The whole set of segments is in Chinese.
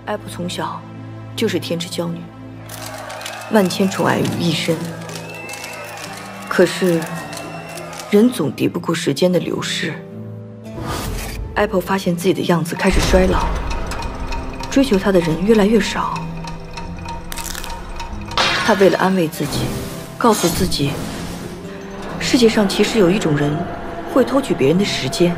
Apple 从小就是天之娇女，万千宠爱于一身。可是，人总敌不过时间的流逝。Apple 发现自己的样子开始衰老，追求她的人越来越少。她为了安慰自己，告诉自己，世界上其实有一种人会偷取别人的时间，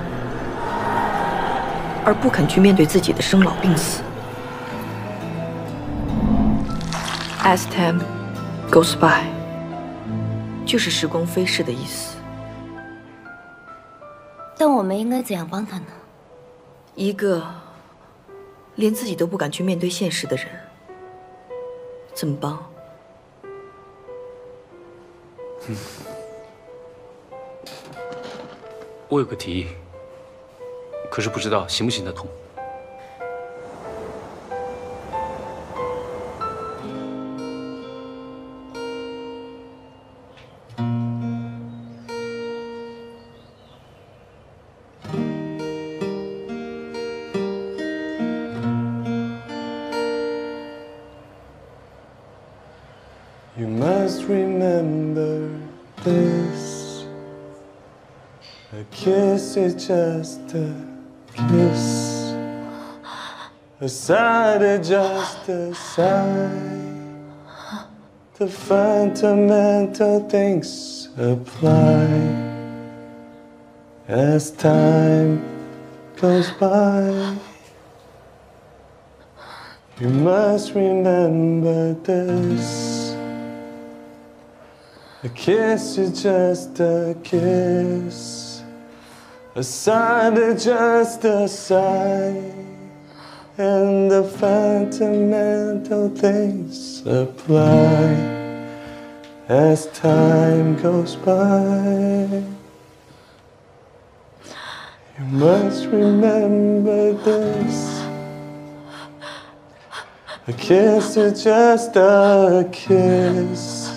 而不肯去面对自己的生老病死。As time goes by， 就是时光飞逝的意思。 但我们应该怎样帮他呢？ 一个连自己都不敢去面对现实的人，怎么帮？ 我有个提议，可是不知道行不行得通。 You must remember this. A kiss is just a kiss. A sigh is just a sigh. The fundamental things apply as time goes by. You must remember this. A kiss is just a kiss. A sigh is just a sigh. And the fundamental things apply as time goes by. You must remember this. A kiss is just a kiss.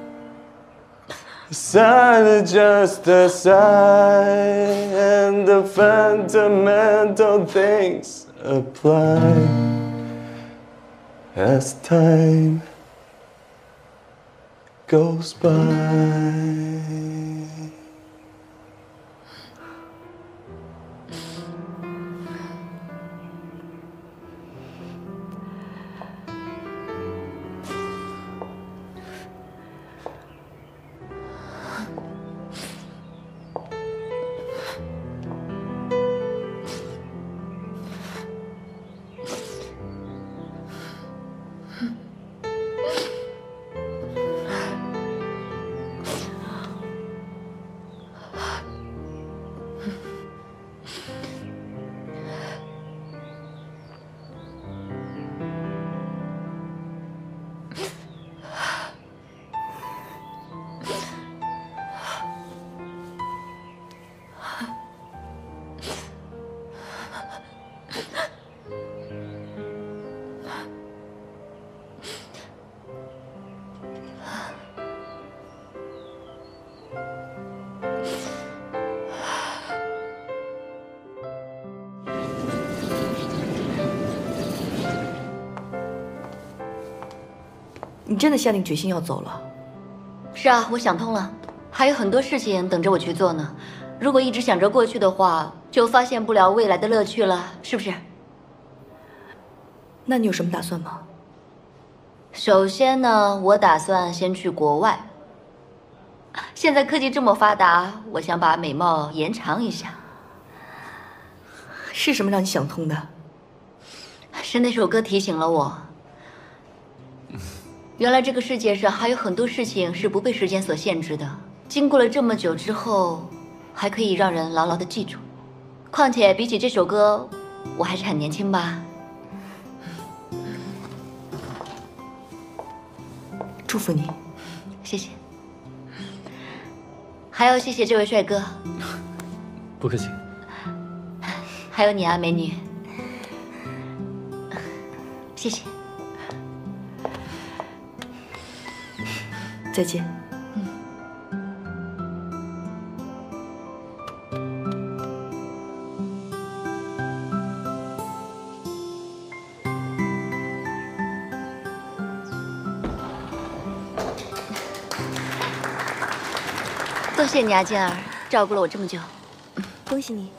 A sigh is just a sigh. And the fundamental things apply as time goes by. 你真的下定决心要走了？ 是啊，我想通了，还有很多事情等着我去做呢。如果一直想着过去的话，就发现不了未来的乐趣了，是不是？ 那你有什么打算吗？ 首先呢，我打算先去国外。现在科技这么发达，我想把美貌延长一下。 是什么让你想通的？ 是那首歌提醒了我。原来这个世界上还有很多事情是不被时间所限制的，经过了这么久之后，还可以让人牢牢的记住。况且比起这首歌，我还是很年轻吧。 祝福你， 谢谢。还要谢谢这位帅哥。 不客气。 还有你啊，美女。谢谢。 再见。 多谢你啊，静儿，照顾了我这么久。 恭喜你。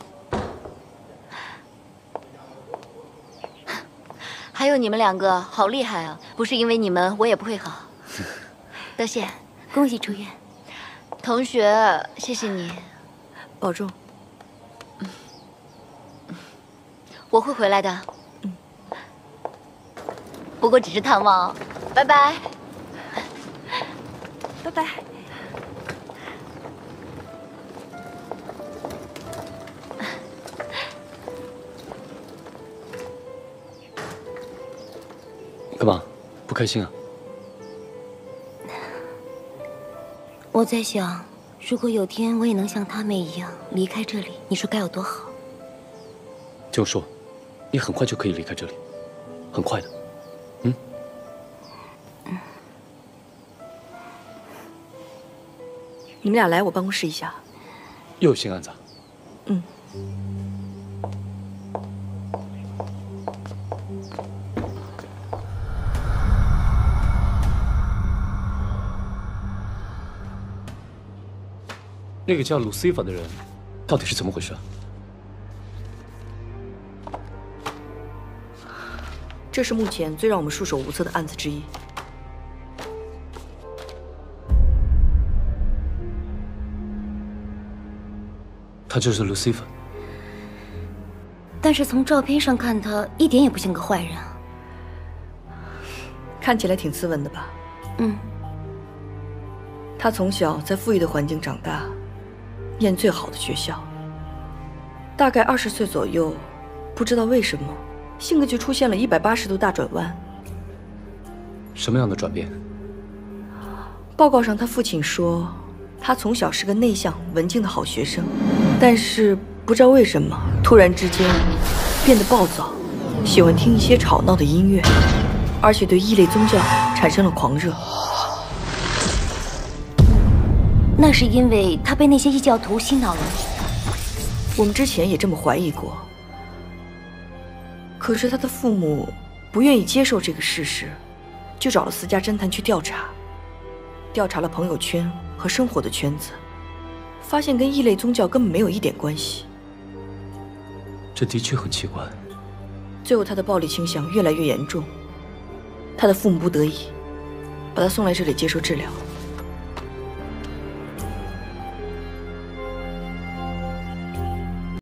还有你们两个，好厉害啊！不是因为你们，我也不会好。多谢， 恭喜出院。 同学，谢谢你， 保重。 我会回来的。不过只是探望，拜拜。 拜拜。 干嘛？不开心啊？ 我在想，如果有天我也能像他们一样离开这里，你说该有多好？ 听我说，你很快就可以离开这里，很快的。 你们俩来我办公室一下。 又有新案子啊？那个叫 Lucifer 的人，到底是怎么回事啊？ 这是目前最让我们束手无策的案子之一。 他就是 Lucifer。 但是从照片上看，他一点也不像个坏人啊。 看起来挺斯文的吧？他从小在富裕的环境长大，念最好的学校。大概20岁左右，不知道为什么，性格就出现了180度大转弯。 什么样的转变？ 报告上，他父亲说，他从小是个内向、文静的好学生，但是不知道为什么，突然之间变得暴躁，喜欢听一些吵闹的音乐，而且对异类宗教产生了狂热。 那是因为他被那些异教徒洗脑了。 我们之前也这么怀疑过，可是他的父母不愿意接受这个事实，就找了私家侦探去调查，调查了朋友圈和生活的圈子，发现跟异类宗教根本没有一点关系。 这的确很奇怪。 最后他的暴力倾向越来越严重，他的父母不得已把他送来这里接受治疗。